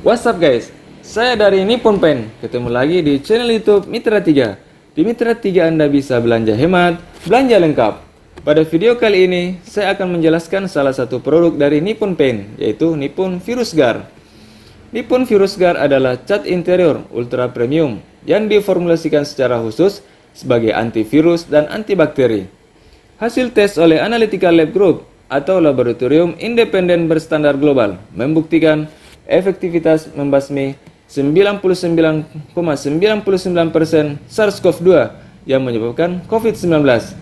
What's up guys, saya dari Nippon Paint. Ketemu lagi di channel YouTube Mitra 3. Di Mitra 3 Anda bisa belanja hemat, belanja lengkap. Pada video kali ini, saya akan menjelaskan salah satu produk dari Nippon Paint, yaitu Nippon Virus Guard. Nippon Virus Guard adalah cat interior ultra premium yang diformulasikan secara khusus sebagai antivirus dan antibakteri. Hasil tes oleh Analytical Lab Group atau laboratorium independen berstandar global membuktikan efektivitas membasmi 99,99% SARS-CoV-2 yang menyebabkan COVID-19,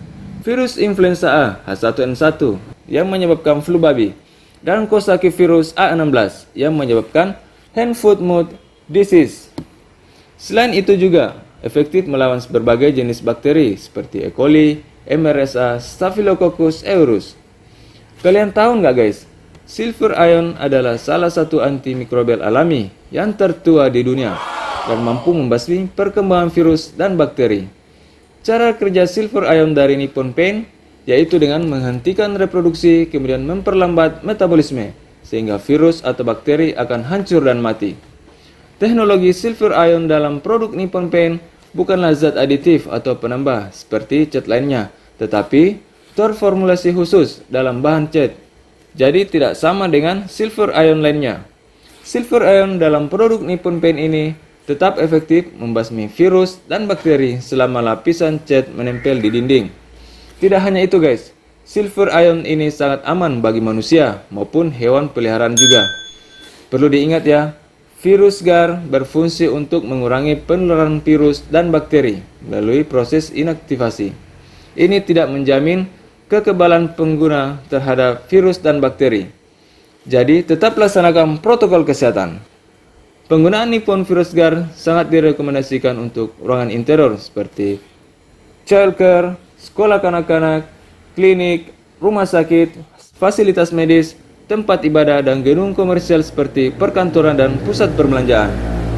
virus influenza A H1N1 yang menyebabkan flu babi, dan Coxsackie virus A16 yang menyebabkan hand foot mouth disease. Selain itu juga efektif melawan berbagai jenis bakteri seperti E. coli, MRSA, Staphylococcus aureus. Kalian tahu nggak guys? Silver ion adalah salah satu antimikrobial alami yang tertua di dunia dan mampu membasmi perkembangan virus dan bakteri. Cara kerja silver ion dari Nippon Paint yaitu dengan menghentikan reproduksi kemudian memperlambat metabolisme sehingga virus atau bakteri akan hancur dan mati. Teknologi silver ion dalam produk Nippon Paint bukanlah zat aditif atau penambah seperti cat lainnya, tetapi terformulasi khusus dalam bahan cat. Jadi tidak sama dengan silver ion lainnya. Silver ion dalam produk Nippon Paint ini tetap efektif membasmi virus dan bakteri selama lapisan cat menempel di dinding. Tidak hanya itu guys, silver ion ini sangat aman bagi manusia maupun hewan peliharaan juga. Perlu diingat ya, Virus Guard berfungsi untuk mengurangi penularan virus dan bakteri melalui proses inaktivasi. Ini tidak menjamin kekebalan pengguna terhadap virus dan bakteri. Jadi, tetap laksanakan protokol kesehatan. Penggunaan Nippon Virus Guard sangat direkomendasikan untuk ruangan interior seperti childcare, sekolah kanak-kanak, klinik, rumah sakit, fasilitas medis, tempat ibadah, dan gedung komersial seperti perkantoran dan pusat perbelanjaan.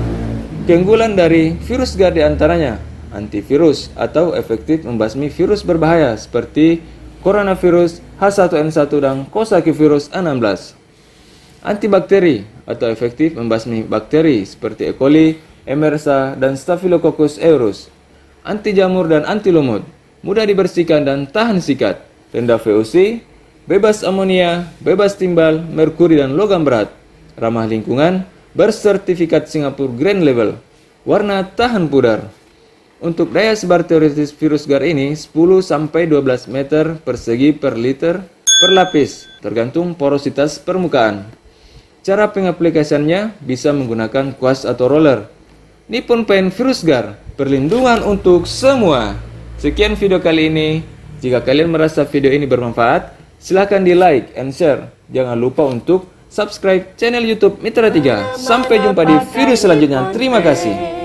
Keunggulan dari Virus Guard diantaranya antivirus atau efektif membasmi virus berbahaya seperti coronavirus H1N1 dan Coxsackie virus A16. Antibakteri atau efektif membasmi bakteri seperti E. coli, MRSA, dan Staphylococcus aureus. Anti jamur dan anti lumut, mudah dibersihkan dan tahan sikat, rendah VOC, bebas amonia, bebas timbal, merkuri dan logam berat, ramah lingkungan, bersertifikat Singapura Green Level, warna tahan pudar. Untuk daya sebar teoretis Virus Guard ini 10-12 meter persegi per liter per lapis, tergantung porositas permukaan. Cara pengaplikasiannya bisa menggunakan kuas atau roller. Nippon Paint Virus Guard, perlindungan untuk semua. Sekian video kali ini. Jika kalian merasa video ini bermanfaat, silahkan di like and share. Jangan lupa untuk subscribe channel YouTube Mitra 3. Sampai jumpa di video selanjutnya. Terima kasih.